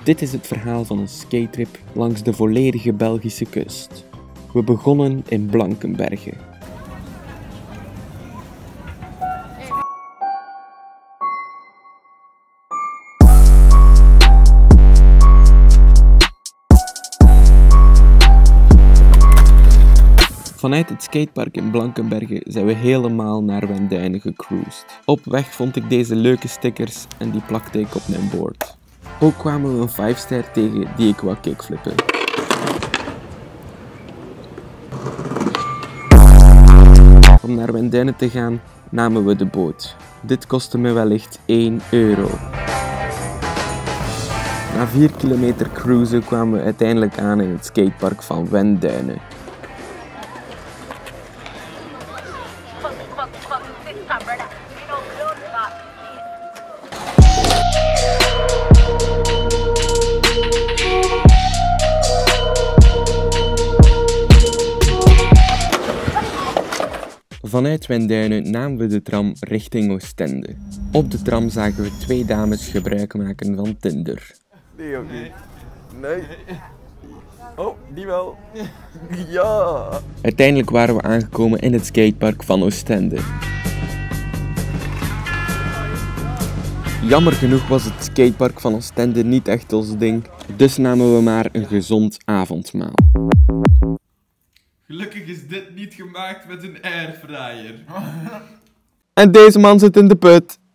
Dit is het verhaal van een skatetrip langs de volledige Belgische kust. We begonnen in Blankenberge. Vanuit het skatepark in Blankenberge zijn we helemaal naar Wendijnen gecruised. Op weg vond ik deze leuke stickers en die plakte ik op mijn board. Ook kwamen we een 5-ster tegen die ik wou kickflippen. Om naar Wendijnen te gaan namen we de boot. Dit kostte me wellicht €1. Na 4 kilometer cruisen kwamen we uiteindelijk aan in het skatepark van Wendijnen. Vanuit Wendijnen namen we de tram richting Oostende. Op de tram zagen we 2 dames gebruik maken van Tinder. Nee, ook niet. Nee. Oh, die wel. Ja. Uiteindelijk waren we aangekomen in het skatepark van Oostende. Jammer genoeg was het skatepark van Oostende niet echt ons ding, dus namen we maar een gezond avondmaal. Gelukkig is dit niet gemaakt met een airfryer. En deze man zit in de put.